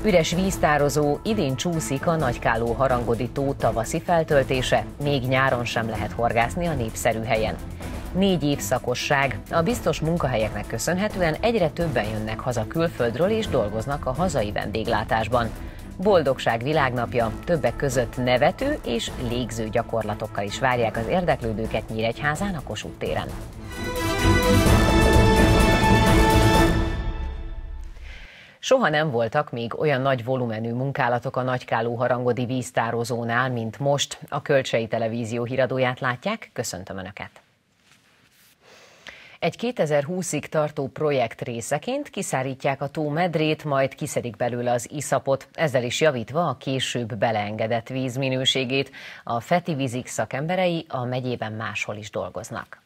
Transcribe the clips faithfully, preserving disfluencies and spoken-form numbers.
Üres víztározó, idén csúszik a Nagykálló-Harangodi tó tavaszi feltöltése, még nyáron sem lehet horgászni a népszerű helyen. Négy évszakosság. A biztos munkahelyeknek köszönhetően egyre többen jönnek haza külföldről és dolgoznak a hazai vendéglátásban. Boldogság világnapja, többek között nevető és légző gyakorlatokkal is várják az érdeklődőket Nyíregyházán a Kossuth téren. Soha nem voltak még olyan nagy volumenű munkálatok a Nagykálló-Harangodi víztározónál, mint most. A Kölcsei Televízió híradóját látják, köszöntöm Önöket! Egy kétezer-húszig tartó projekt részeként kiszárítják a tó medrét, majd kiszedik belőle az iszapot, ezzel is javítva a később beleengedett víz minőségét. A Feti Vízik szakemberei a megyében máshol is dolgoznak.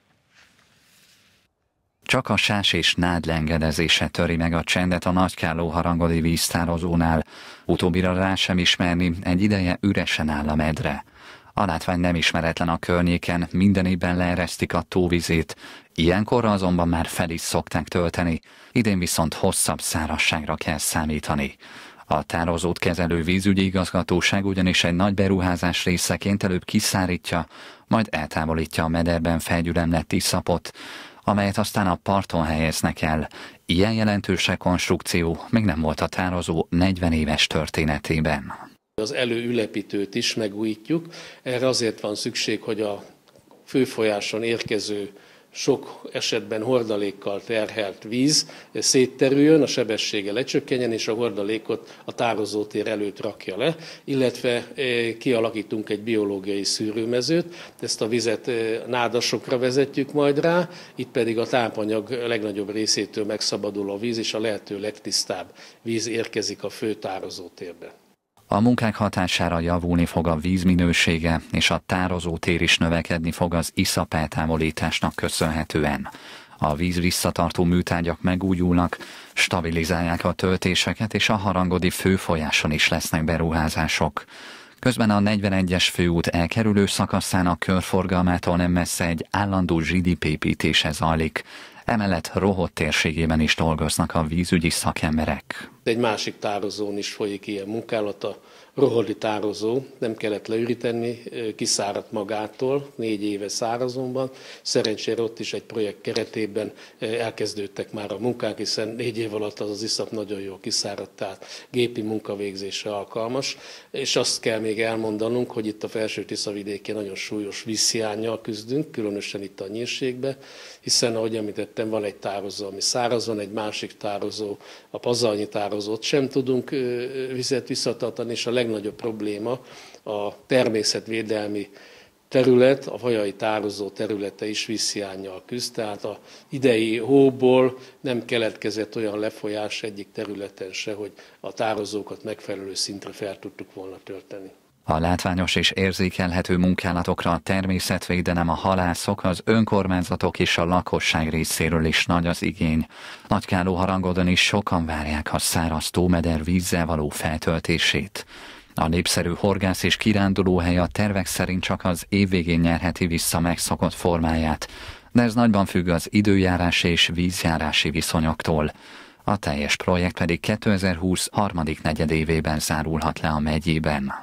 Csak a sás és nád leengedezése töri meg a csendet a Nagykálló-Harangodi víztározónál. Utóbbira rá sem ismerni, egy ideje üresen áll a medre. A látvány nem ismeretlen a környéken, minden évben leeresztik a tóvizét, ilyenkorra azonban már fel is szokták tölteni, idén viszont hosszabb szárazságra kell számítani. A tározót kezelő vízügyi igazgatóság ugyanis egy nagy beruházás részeként előbb kiszárítja, majd eltávolítja a mederben felgyülemlett iszapot, amelyet aztán a parton helyeznek el. Ilyen jelentős rekonstrukció még nem volt a tározó negyven éves történetében. Az előülepítőt is megújítjuk. Erre azért van szükség, hogy a főfolyáson érkező sok esetben hordalékkal terhelt víz szétterüljön, a sebessége lecsökkenjen, és a hordalékot a tározótér előtt rakja le, illetve kialakítunk egy biológiai szűrőmezőt, ezt a vizet nádasokra vezetjük majd rá, itt pedig a tápanyag legnagyobb részétől megszabadul a víz, és a lehető legtisztább víz érkezik a fő tározótérbe. A munkák hatására javulni fog a víz minősége, és a tározótér is növekedni fog az iszap eltávolításnak köszönhetően. A víz visszatartó műtárgyak megújulnak, stabilizálják a töltéseket, és a harangodi főfolyáson is lesznek beruházások. Közben a negyvenegyes főút elkerülő szakaszán a körforgalmától nem messze egy állandó zsidipépítése zajlik. Emellett Rohot térségében is dolgoznak a vízügyi szakemberek. Egy másik tározón is folyik ilyen munkálata. Rohodi tározó, nem kellett leüríteni, kiszáradt magától, négy éve szárazonban. Szerencsére ott is egy projekt keretében elkezdődtek már a munkák, hiszen négy év alatt az az iszap nagyon jól kiszáradt, tehát gépi munkavégzésre alkalmas. És azt kell még elmondanunk, hogy itt a Felső-Tiszavidéken nagyon súlyos vízhiánnyal küzdünk, különösen itt a Nyírségben, hiszen ahogy említettem, van egy tározó, ami száraz, van egy másik tározó, a Pazalnyi tározót sem tudunk vizet visszatartani, és a legnagyobb probléma a természetvédelmi terület, a vajai tározó területe is vízhiánnyal küzd, tehát az idei hóból nem keletkezett olyan lefolyás egyik területen se, hogy a tározókat megfelelő szintre fel tudtuk volna tölteni. A látványos és érzékelhető munkálatokra a természetvédelem, a halászok, az önkormányzatok és a lakosság részéről is nagy az igény. Nagykálló-Harangodon is sokan várják a száraz tómeder vízzel való feltöltését. A népszerű horgász és kirándulóhely a tervek szerint csak az év végén nyerheti vissza megszokott formáját, de ez nagyban függ az időjárási és vízjárási viszonyoktól. A teljes projekt pedig kétezer-húsz harmadik negyedévében zárulhat le a megyében.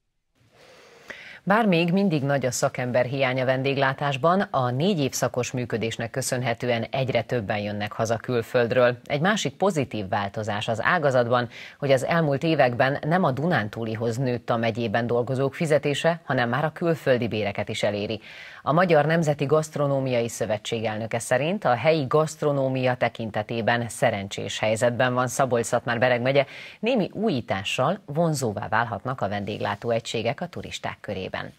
Bár még mindig nagy a szakember hiánya vendéglátásban, a négy évszakos működésnek köszönhetően egyre többen jönnek haza külföldről. Egy másik pozitív változás az ágazatban, hogy az elmúlt években nem a Dunántúlihoz nőtt a megyében dolgozók fizetése, hanem már a külföldi béreket is eléri. A Magyar Nemzeti Gasztronómiai Szövetség elnöke szerint a helyi gasztronómia tekintetében szerencsés helyzetben van Szabolcs-Szatmár-Bereg megye, némi újítással vonzóvá válhatnak a vendéglátóegységek a turisták körében.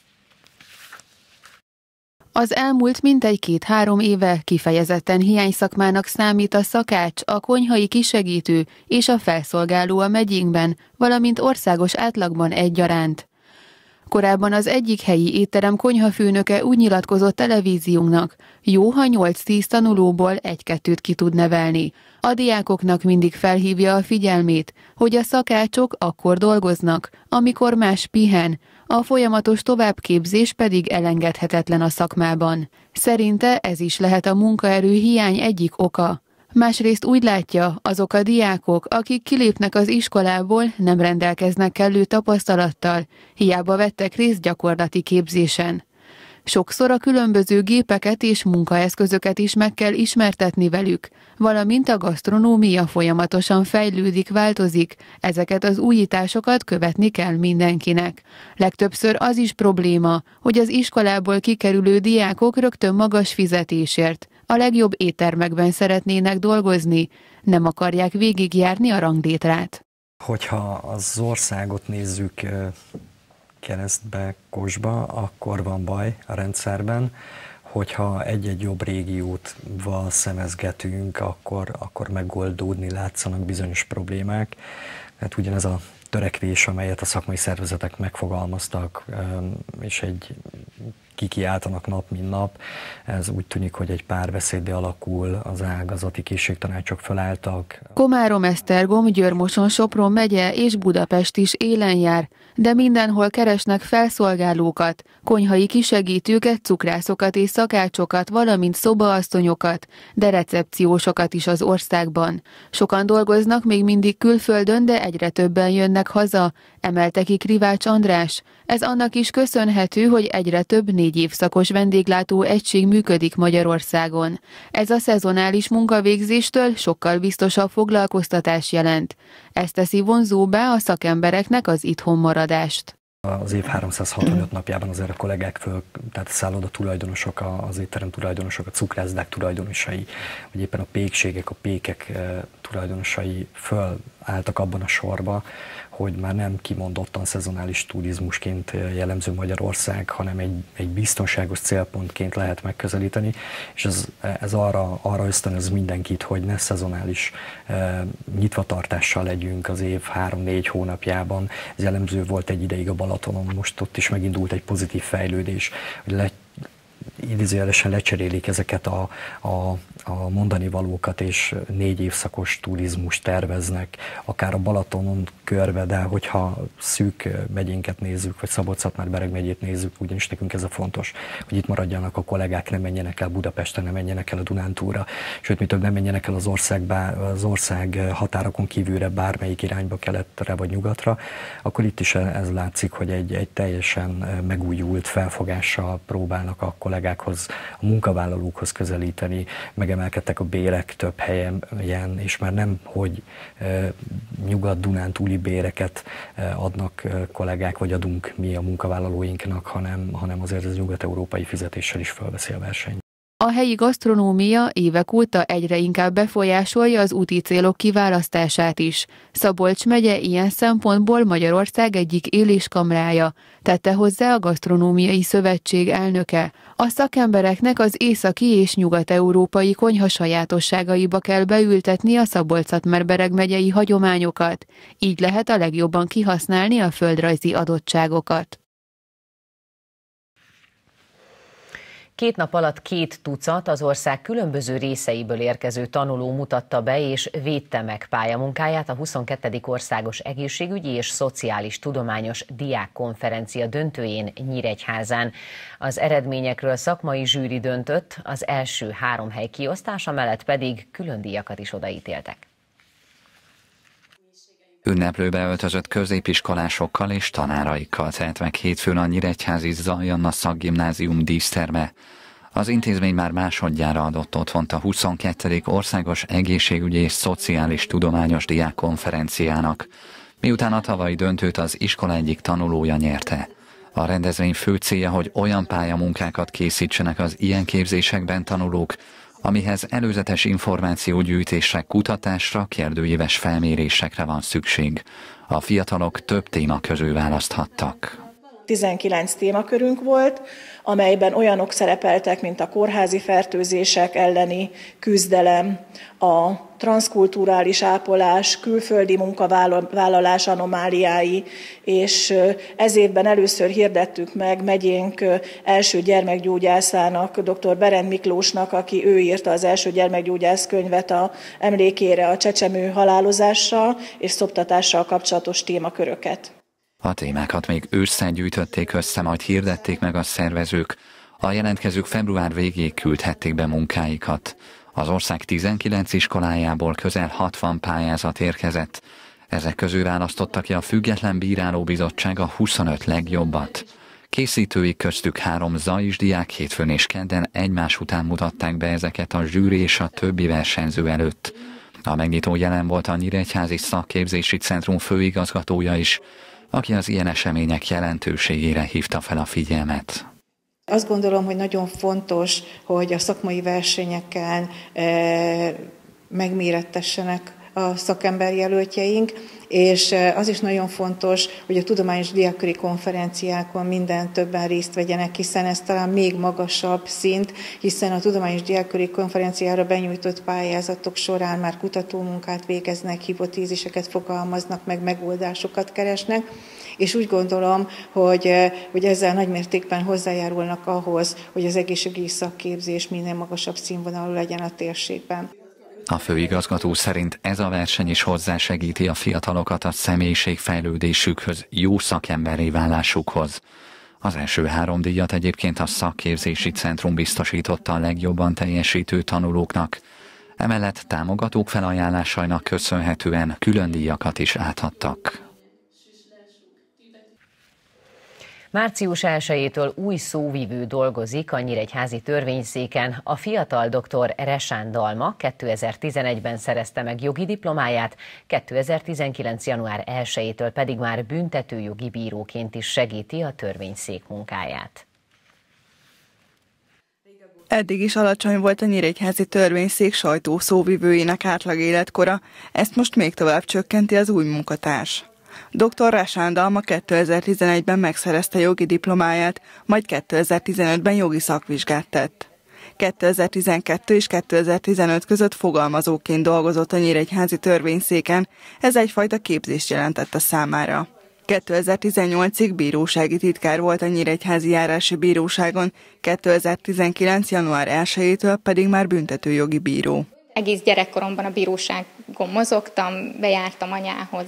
Az elmúlt mintegy két-három éve kifejezetten hiányszakmának számít a szakács, a konyhai kisegítő és a felszolgáló a megyénkben, valamint országos átlagban egyaránt. Korábban az egyik helyi étterem konyhafőnöke úgy nyilatkozott televíziónknak, jó, ha nyolc-tíz tanulóból egy-kettőt ki tud nevelni. A diákoknak mindig felhívja a figyelmét, hogy a szakácsok akkor dolgoznak, amikor más pihen, a folyamatos továbbképzés pedig elengedhetetlen a szakmában. Szerinte ez is lehet a munkaerő hiány egyik oka. Másrészt úgy látja, azok a diákok, akik kilépnek az iskolából, nem rendelkeznek kellő tapasztalattal, hiába vettek részt gyakorlati képzésen. Sokszor a különböző gépeket és munkaeszközöket is meg kell ismertetni velük, valamint a gasztronómia folyamatosan fejlődik, változik, ezeket az újításokat követni kell mindenkinek. Legtöbbször az is probléma, hogy az iskolából kikerülő diákok rögtön magas fizetésért, a legjobb éttermekben szeretnének dolgozni, nem akarják végigjárni a ranglétrát. Hogyha az országot nézzük keresztbe, kosba, akkor van baj a rendszerben. Hogyha egy-egy jobb régiótval szemezgetünk, akkor, akkor megoldódni látszanak bizonyos problémák. Hát ugyanez a törekvés, amelyet a szakmai szervezetek megfogalmaztak, és egy kikiáltanak nap, mint nap. Ez úgy tűnik, hogy egy párbeszéddé alakul, az ágazati készségtanácsok felálltak. Komárom, Esztergom, Győr-Moson, Sopron megye és Budapest is élen jár, de mindenhol keresnek felszolgálókat, konyhai kisegítőket, cukrászokat és szakácsokat, valamint szobaasszonyokat, de recepciósokat is az országban. Sokan dolgoznak még mindig külföldön, de egyre többen jönnek haza, emelte ki Krivács András. Ez annak is köszönhető, hogy egyre több négy évszakos vendéglátó egység működik Magyarországon. Ez a szezonális munkavégzéstől sokkal biztosabb foglalkoztatás jelent. Ez teszi vonzóbbá a szakembereknek az itthon maradást. Az év háromszázhatvanöt napjában azért a kollégák föl, tehát a szálloda tulajdonosok, az étterem tulajdonosok, a cukrászdák tulajdonosai, vagy éppen a pékségek, a pékek tulajdonosai fölálltak abban a sorba, hogy már nem kimondottan szezonális turizmusként jellemző Magyarország, hanem egy, egy biztonságos célpontként lehet megközelíteni, és ez, ez arra, arra ösztönöz mindenkit, hogy ne szezonális e, nyitvatartással legyünk az év három-négy hónapjában. Ez jellemző volt egy ideig a Balatonon, most ott is megindult egy pozitív fejlődés, hogy le, idézőjelesen lecserélik ezeket a, a, a mondani valókat, és négy évszakos turizmus terveznek, akár a Balatonon körbe, de hogyha szűk megyénket nézzük, vagy Szabolcs-Szatmár-Bereg megyét nézzük, ugyanis nekünk ez a fontos, hogy itt maradjanak a kollégák, ne menjenek el Budapesten, ne menjenek el a Dunántúlra, sőt, mi több, nem menjenek el az ország, az ország határokon kívülre, bármelyik irányba, keletre vagy nyugatra, akkor itt is ez látszik, hogy egy, egy teljesen megújult felfogással próbálnak a kollégákhoz, a munkavállalókhoz közelíteni, megemelkedtek a bérek több helyen, és már nem, hogy e, nyugat-dunántúli béreket e, adnak e, kollégák, vagy adunk mi a munkavállalóinknak, hanem, hanem azért ez nyugat-európai fizetéssel is fölveszi a versenyt. A helyi gasztronómia évek óta egyre inkább befolyásolja az úti célok kiválasztását is. Szabolcs megye ilyen szempontból Magyarország egyik éléskamrája, tette hozzá a Gasztronómiai Szövetség elnöke. A szakembereknek az északi és nyugat-európai konyha sajátosságaiba kell beültetni a Szabolcs-Szatmár-Bereg megyei hagyományokat. Így lehet a legjobban kihasználni a földrajzi adottságokat. Két nap alatt két tucat az ország különböző részeiből érkező tanuló mutatta be és védte meg pályamunkáját a huszonkettedik Országos Egészségügyi és Szociális Tudományos Diákkonferencia döntőjén Nyíregyházán. Az eredményekről szakmai zsűri döntött, az első három hely kiosztása mellett pedig külön díjakat is odaítéltek. Ünneplőbe öltözött középiskolásokkal és tanáraikkal telt meg hétfőn a nyíregyházi Zay Anna Szakgimnázium díszterme. Az intézmény már másodjára adott otthont a huszonkettedik Országos Egészségügyi és Szociális Tudományos Diákkonferenciának, miután a tavalyi döntőt az iskola egyik tanulója nyerte. A rendezvény fő célja, hogy olyan pályamunkákat készítsenek az ilyen képzésekben tanulók, amihez előzetes információgyűjtésre, kutatásra, kérdőíves felmérésekre van szükség. A fiatalok több téma közül választhattak. tizenkilenc témakörünk volt, amelyben olyanok szerepeltek, mint a kórházi fertőzések elleni küzdelem, a transzkulturális ápolás, külföldi munkavállalás anomáliái, és ez évben először hirdettük meg megyénk első gyermekgyógyászának, dr. Berend Miklósnak, aki ő írta az első gyermekgyógyász könyvet a emlékére a csecsemő halálozással és szoptatással kapcsolatos témaköröket. A témákat még ősszel gyűjtötték össze, majd hirdették meg a szervezők. A jelentkezők február végéig küldhették be munkáikat. Az ország tizenkilenc iskolájából közel hatvan pályázat érkezett. Ezek közül választotta ki a Független Bírálóbizottság a huszonöt legjobbat. Készítőik köztük három zais diák hétfőn és kedden egymás után mutatták be ezeket a zsűri és a többi versenyző előtt. A megnyitó jelen volt a Nyíregyházi Szakképzési Centrum főigazgatója is, aki az ilyen események jelentőségére hívta fel a figyelmet. Azt gondolom, hogy nagyon fontos, hogy a szakmai versenyeken e, megmérettessenek a szakemberjelöltjeink, és az is nagyon fontos, hogy a tudományos diákköri konferenciákon minden többen részt vegyenek, hiszen ez talán még magasabb szint, hiszen a tudományos diákköri konferenciára benyújtott pályázatok során már kutatómunkát végeznek, hipotéziseket fogalmaznak meg, megoldásokat keresnek, és úgy gondolom, hogy, hogy ezzel nagymértékben hozzájárulnak ahhoz, hogy az egészségügyi szakképzés minél magasabb színvonalú legyen a térségben. A főigazgató szerint ez a verseny is hozzásegíti a fiatalokat a személyiségfejlődésükhöz, jó szakemberré válásukhoz. Az első három díjat egyébként a Szakképzési Centrum biztosította a legjobban teljesítő tanulóknak. Emellett támogatók felajánlásainak köszönhetően külön díjakat is átadtak. Március elsejétől új szóvivő dolgozik a nyíregyházi törvényszéken. A fiatal doktor Resán Dalma kétezer-tizenegyben szerezte meg jogi diplomáját, kétezer-tizenkilenc. január elsejétől pedig már büntetőjogi bíróként is segíti a törvényszék munkáját. Eddig is alacsony volt a nyíregyházi törvényszék sajtószóvivőinek átlag életkora, ezt most még tovább csökkenti az új munkatárs. doktor Resán Dalma kétezer-tizenegyben megszerezte jogi diplomáját, majd kétezer-tizenötben jogi szakvizsgát tett. kétezer-tizenkettő és kétezer-tizenöt között fogalmazóként dolgozott a nyíregyházi törvényszéken, ez egyfajta képzést jelentett a számára. kétezer-tizennyolcig bírósági titkár volt a Nyíregyházi Járási Bíróságon, kétezer-tizenkilenc. január elsejétől pedig már büntetőjogi bíró. Egész gyerekkoromban a bíróságon mozogtam, bejártam anyához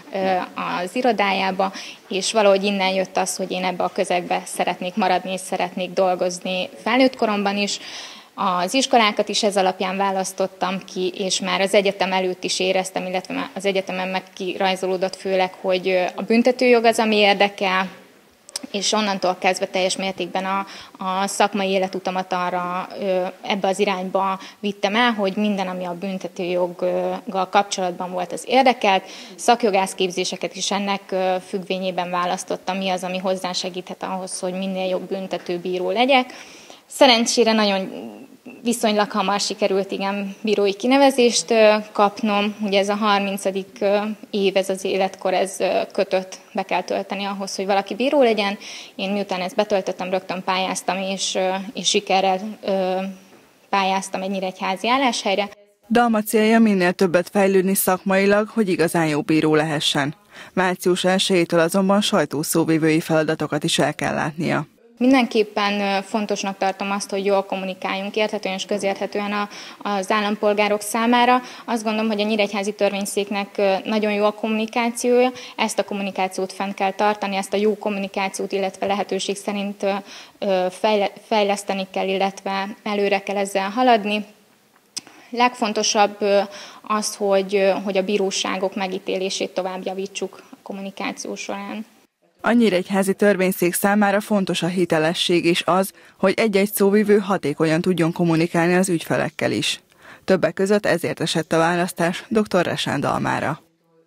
az irodájába, és valahogy innen jött az, hogy én ebbe a közegbe szeretnék maradni, és szeretnék dolgozni felnőtt koromban is. Az iskolákat is ez alapján választottam ki, és már az egyetem előtt is éreztem, illetve az egyetemen meg kirajzolódott főleg, hogy a büntetőjog az, ami érdekel, és onnantól kezdve teljes mértékben a, a szakmai életutamat arra ebbe az irányba vittem el, hogy minden, ami a büntetőjoggal kapcsolatban volt, az érdekelt. Szakjogászképzéseket is ennek függvényében választottam, mi az, ami hozzásegíthet ahhoz, hogy minél jobb büntetőbíró legyek. Szerencsére nagyon viszonylag hamar sikerült igen bírói kinevezést kapnom. Ugye ez a harmincadik év, ez az életkor, ez kötött, be kell tölteni ahhoz, hogy valaki bíró legyen. Én miután ezt betöltöttem, rögtön pályáztam, és, és sikerrel pályáztam egy nyíregyházi álláshelyre. Dalma célja minél többet fejlődni szakmailag, hogy igazán jó bíró lehessen. március elsejétől azonban sajtószóvivői feladatokat is el kell látnia. Mindenképpen fontosnak tartom azt, hogy jól kommunikáljunk, érthetően és közérthetően az állampolgárok számára. Azt gondolom, hogy a nyíregyházi törvényszéknek nagyon jó a kommunikációja, ezt a kommunikációt fenn kell tartani, ezt a jó kommunikációt, illetve lehetőség szerint fejleszteni kell, illetve előre kell ezzel haladni. Legfontosabb az, hogy, hogy a bíróságok megítélését tovább javítsuk a kommunikáció során. A nyíregyházi törvényszék számára fontos a hitelesség és az, hogy egy-egy szóvivő hatékonyan tudjon kommunikálni az ügyfelekkel is. Többek között ezért esett a választás doktor Resán Dalmára.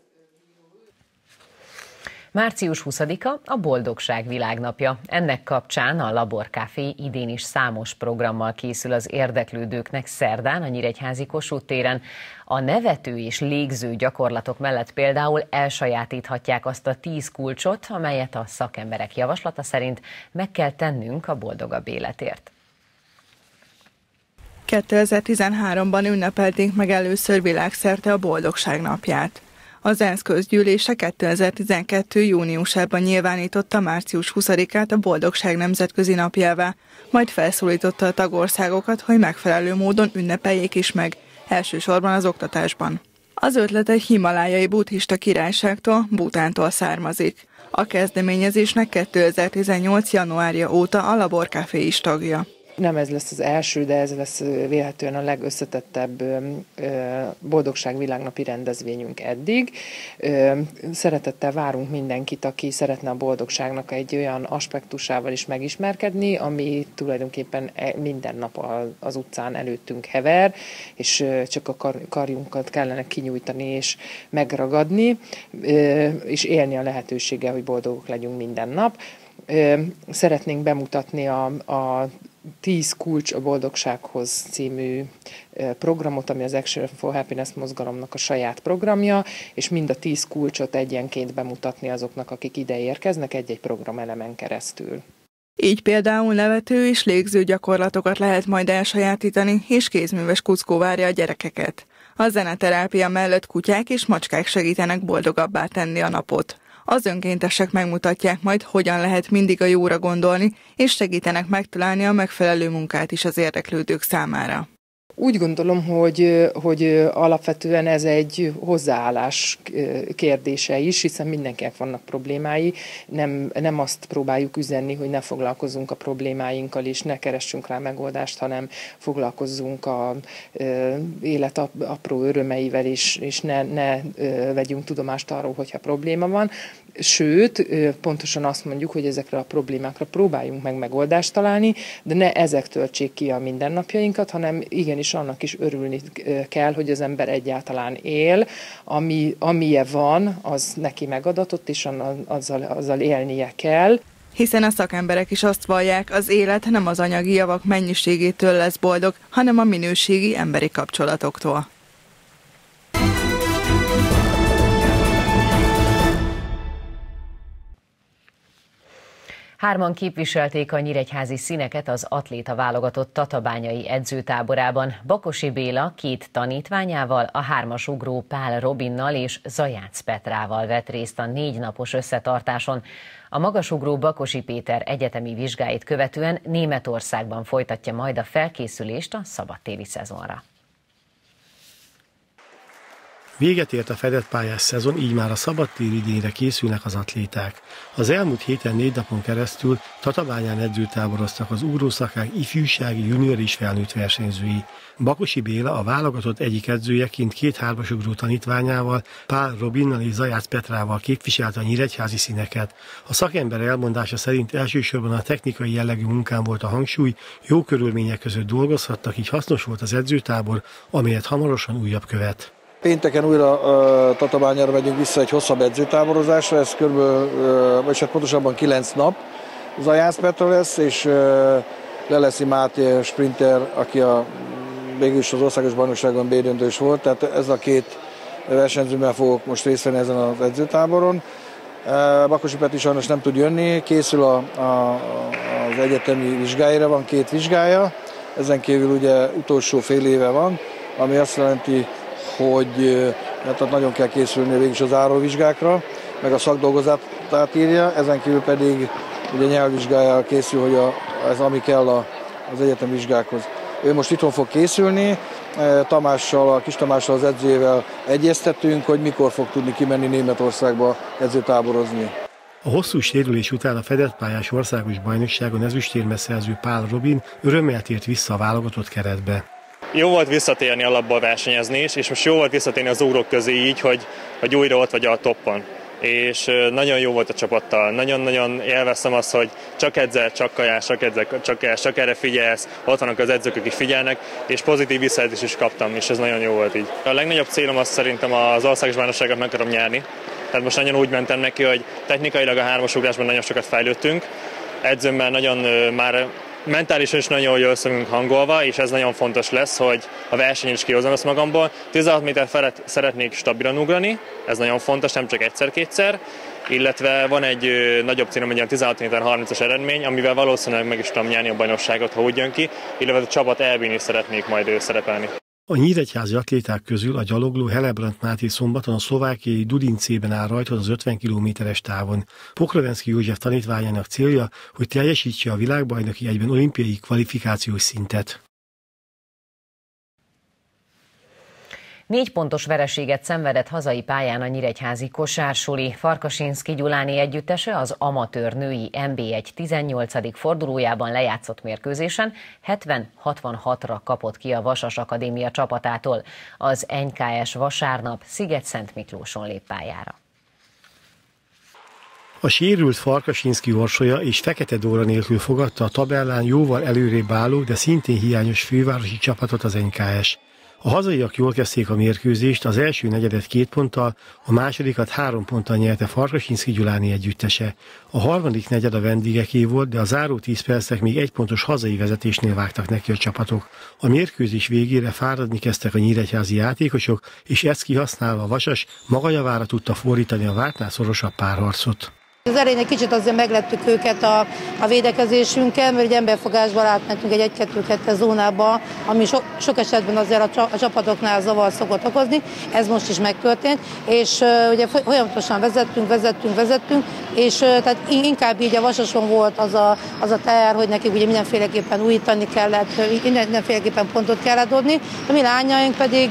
március huszadika a Boldogság Világnapja. Ennek kapcsán a Laborcafé idén is számos programmal készül az érdeklődőknek szerdán a nyíregyházi Kossuth téren. A nevető és légző gyakorlatok mellett például elsajátíthatják azt a tíz kulcsot, amelyet a szakemberek javaslata szerint meg kell tennünk a boldogabb életért. kétezer-tizenháromban ünnepelték meg először világszerte a Boldogság napját. Az ENSZ közgyűlése kétezer-tizenkettő. júniusában nyilvánította március huszadikát a Boldogság nemzetközi napjává, majd felszólította a tagországokat, hogy megfelelő módon ünnepeljék is meg, elsősorban az oktatásban. Az ötlet egy himalájai buddhista királyságtól, Bhutántól származik. A kezdeményezésnek kétezer-tizennyolc. januárja óta a Laborcafé is tagja. nem ez lesz az első, de ez lesz vélhetően a legösszetettebb Boldogság világnapi rendezvényünk eddig. Szeretettel várunk mindenkit, aki szeretne a boldogságnak egy olyan aspektusával is megismerkedni, ami tulajdonképpen minden nap az utcán előttünk hever, és csak a kar- karjunkat kellene kinyújtani és megragadni, és élni a lehetőséggel, hogy boldogok legyünk minden nap. Szeretnénk bemutatni a, a tíz kulcs a boldogsághoz című programot, ami az Action for Happiness mozgalomnak a saját programja, és mind a tíz kulcsot egyenként bemutatni azoknak, akik ide érkeznek egy-egy programelemen keresztül. Így például nevető és légző gyakorlatokat lehet majd elsajátítani, és kézműves kuckó várja a gyerekeket. A zeneterápia mellett kutyák és macskák segítenek boldogabbá tenni a napot. Az önkéntesek megmutatják majd, hogyan lehet mindig a jóra gondolni, és segítenek megtalálni a megfelelő munkát is az érdeklődők számára. Úgy gondolom, hogy, hogy alapvetően ez egy hozzáállás kérdése is, hiszen mindenkinek vannak problémái. Nem, nem azt próbáljuk üzenni, hogy ne foglalkozzunk a problémáinkkal, és ne keressünk rá megoldást, hanem foglalkozzunk az élet apró örömeivel, és, és ne, ne vegyünk tudomást arról, hogyha probléma van. Sőt, pontosan azt mondjuk, hogy ezekre a problémákra próbáljunk meg megoldást találni, de ne ezek töltsék ki a mindennapjainkat, hanem igenis annak is örülni kell, hogy az ember egyáltalán él, ami, amilyen van, az neki megadatott, és azzal, azzal élnie kell. Hiszen a szakemberek is azt vallják, az élet nem az anyagi javak mennyiségétől lesz boldog, hanem a minőségi emberi kapcsolatoktól. Hárman képviselték a nyíregyházi színeket az atléta válogatott tatabányai edzőtáborában. Bakosi Béla két tanítványával, a hármasugró Pál Robinnal és Zajác Petrával vett részt a négy napos összetartáson. A magasugró Bakosi Péter egyetemi vizsgáit követően Németországban folytatja majd a felkészülést a szabadtéri szezonra. Véget ért a fedett pályás szezon, így már a szabadtéri idényre készülnek az atléták. Az elmúlt héten négy napon keresztül Tatabányán edzőtáboroztak az ugrószakák ifjúsági, junior és felnőtt versenyzői. Bakosi Béla a válogatott egyik edzőjeként két hármasugró tanítványával, Pál Robinnal és Zajác Petrával képviselte a nyíregyházi színeket. A szakember elmondása szerint elsősorban a technikai jellegű munkán volt a hangsúly, jó körülmények között dolgozhattak, így hasznos volt az edzőtábor, amelyet hamarosan újabb követ. Pénteken újra uh, Tatabányára megyünk vissza egy hosszabb edzőtáborozásra, ez kb. Uh, vagy hát pontosabban kilenc nap. Zajác Petra lesz, és uh, Leleszi Máté sprinter, aki a, végülis az országos bajnokságon B-döntős volt, tehát ez a két versenyzőmmel fogok most részt venni ezen az edzőtáboron. Uh, Bakosi Peti sajnos nem tud jönni, készül a, a, az egyetemi vizsgáira, van két vizsgája, ezen kívül ugye utolsó fél éve van, ami azt jelenti, hogy hát nagyon kell készülni végig az záróvizsgákra, meg a szakdolgozatát írja, ezen kívül pedig ugye nyelvvizsgájára készül, hogy a, ez ami kell a, az egyetem vizsgákhoz. Ő most itthon fog készülni, Tamással, a Kis Tamással, az edzőjével egyeztetünk, hogy mikor fog tudni kimenni Németországba edzőtáborozni. A hosszú sérülés után a fedett pályás országos bajnokságon ezüstérmet szerző Pál Robin örömmel tért vissza a válogatott keretbe. Jó volt visszatérni alapból versenyezni is, és most jó volt visszatérni az ugrók közé így, hogy, hogy újra ott vagy a toppon. És nagyon jó volt a csapattal. Nagyon-nagyon élveztem azt, hogy csak edzel, csak kajás, csak edzel, csak kajás, csak erre figyelsz, ott vannak az edzők, akik figyelnek, és pozitív visszajelzést is kaptam, és ez nagyon jó volt így. A legnagyobb célom az szerintem az országos bajnokságot meg akarom nyerni. Tehát most nagyon úgy mentem neki, hogy technikailag a hármasugrásban nagyon sokat fejlődtünk. Edzőmmel nagyon már mentálisan is nagyon jól össze hangolva, és ez nagyon fontos lesz, hogy a versenyen is kihozom ezt magamból. tizenhat méter felett szeretnék stabilan ugrani, ez nagyon fontos, nem csak egyszer-kétszer, illetve van egy nagyobb célom, egy ilyen tizenhat méter harmincas eredmény, amivel valószínűleg meg is tudom nyerni a bajnokságot, ha úgy jön ki, illetve a csapat elbén is szeretnék majd szerepelni. A nyíregyházi atléták közül a gyalogló Helebrant Máté szombaton a szlovákiai Dudincében áll rajthoz az ötven kilométeres távon. Pokrovenszky József tanítványának célja, hogy teljesítse a világbajnoki egyben olimpiai kvalifikációs szintet. Négy pontos vereséget szenvedett hazai pályán a nyíregyházi kosársuli. Farkasinszky Gyuláné együttese az amatőr női en bé egy tizennyolcadik fordulójában lejátszott mérkőzésen hetven hatvanhatra kapott ki a Vasas Akadémia csapatától. Az en ká es vasárnap Szigetszentmiklóson lép pályára. A sérült Farkasinszky Orsolya és Fekete Dóra nélkül fogadta a tabellán jóval előrébb álló, de szintén hiányos fővárosi csapatot az en ká es. A hazaiak jól kezdték a mérkőzést, az első negyedet két ponttal, a másodikat három ponttal nyerte Farkasinszky Gyuláné együttese. A harmadik negyed a vendégeké volt, de a záró tíz percek még egy pontos hazai vezetésnél vágtak neki a csapatok. A mérkőzés végére fáradni kezdtek a nyíregyházi játékosok, és ezt kihasználva a Vasas maga javára tudta fordítani a vártnál szorosabb párharcot. Az elején egy kicsit azért meglettük őket a, a védekezésünkkel, mert egy emberfogásban átmentünk egy egy-kettő-kettes zónába, ami so, sok esetben azért a, a csapatoknál zavar szokott okozni, ez most is megtörtént, és uh, ugye folyamatosan vezettünk, vezettünk, vezettünk, és uh, tehát inkább így a Vasason volt az a, az a teher, hogy nekik ugye mindenféleképpen újítani kellett, mindenféleképpen pontot kellett dobni, a mi lányaink pedig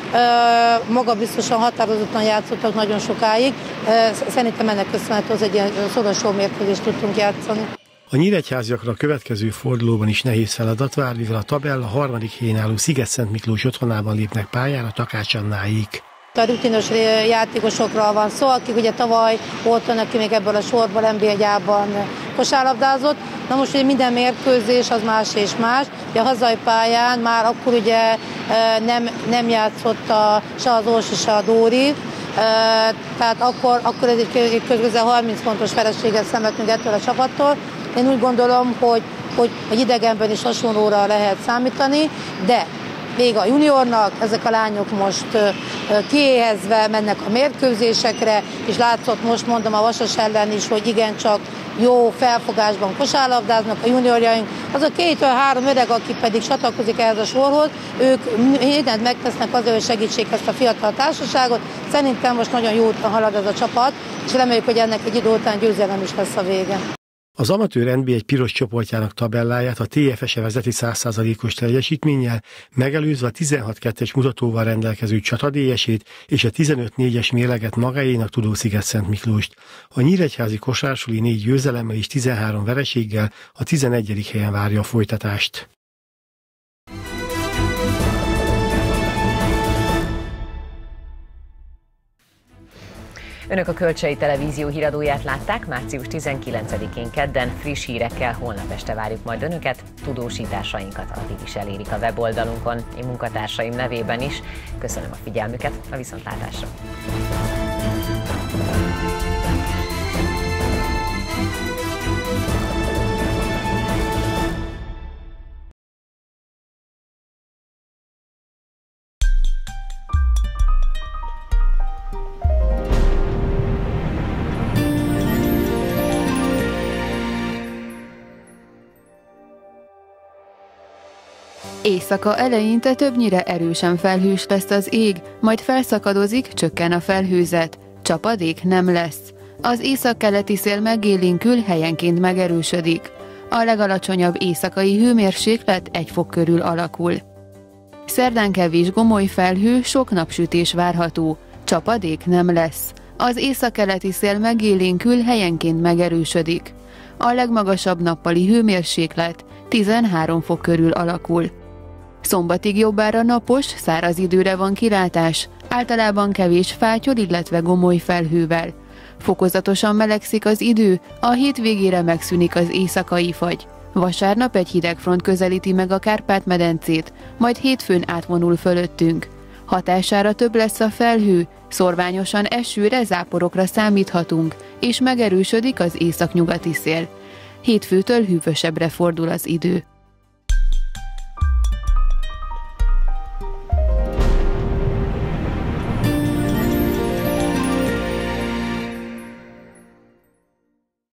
uh, magabiztosan, határozottan játszottak nagyon sokáig, uh, szerintem ennek köszönhető az egy ilyen szoros jó mérkőzést tudtunk játszani. A nyíregyháziakra a következő fordulóban is nehéz feladat vár, mivel a tabella harmadik helyen álló Szigetszentmiklós otthonában lépnek pályára Takács Annáik. A rutinos játékosokról van szó, akik ugye tavaly volt neki még ebből a sorból en bé egy á-ban kosárlabdázott. Na most ugye minden mérkőzés az más és más. Ugye a hazai pályán már akkor ugye nem, nem játszott a, se az Orsi, se a Dóri, tehát akkor, akkor ez egy közel harminc pontos vereséget szenvedtünk ettől a csapattól. Én úgy gondolom, hogy, hogy egy idegenben is hasonlóra lehet számítani, de még a juniornak ezek a lányok most kiéhezve mennek a mérkőzésekre, és látszott most mondom a Vasas ellen is, hogy igencsak jó felfogásban kosárlabdáznak a juniorjaink. Az a kétől három öreg, aki pedig csatlakozik ehhez a sorhoz, ők mindent megtesznek azért, hogy segítsék ezt a fiatal társaságot. Szerintem most nagyon jó úton halad ez a csapat, és reméljük, hogy ennek egy idő után győzelem is lesz a vége. Az amatőr en bé egy piros csoportjának tabelláját a té ef es vezeti száz százalékos teljesítménnyel, megelőzve a tizenhat kettes mutatóval rendelkező Csatadélyesét és a tizenöt négyes mérleget magáénak tudó Szigetszentmiklóst. A nyíregyházi kosársuli négy győzelemmel és tizenhárom vereséggel a tizenegyedik helyen várja a folytatást. Önök a Kölcsei Televízió híradóját látták, március tizenkilencedikén kedden, friss hírekkel holnap este várjuk majd Önöket, tudósításainkat addig is elérik a weboldalunkon. Én munkatársaim nevében is köszönöm a figyelmüket, a viszontlátásra! Éjszaka eleinte többnyire erősen felhős lesz az ég, majd felszakadozik, csökken a felhőzet. Csapadék nem lesz. Az északkeleti szél megélénkül, helyenként megerősödik. A legalacsonyabb éjszakai hőmérséklet egy fok körül alakul. Szerdán kevés gomoly felhő, sok napsütés várható. Csapadék nem lesz. Az északkeleti szél megélénkül, helyenként megerősödik. A legmagasabb nappali hőmérséklet tizenhárom fok körül alakul. Szombatig jobbára napos, száraz időre van kilátás, általában kevés fátyol, illetve gomoly felhővel. Fokozatosan melegszik az idő, a hétvégére megszűnik az éjszakai fagy. Vasárnap egy hidegfront közelíti meg a Kárpát-medencét, majd hétfőn átvonul fölöttünk. Hatására több lesz a felhő, szorványosan esőre, záporokra számíthatunk, és megerősödik az északnyugati szél. Hétfőtől hűvösebbre fordul az idő.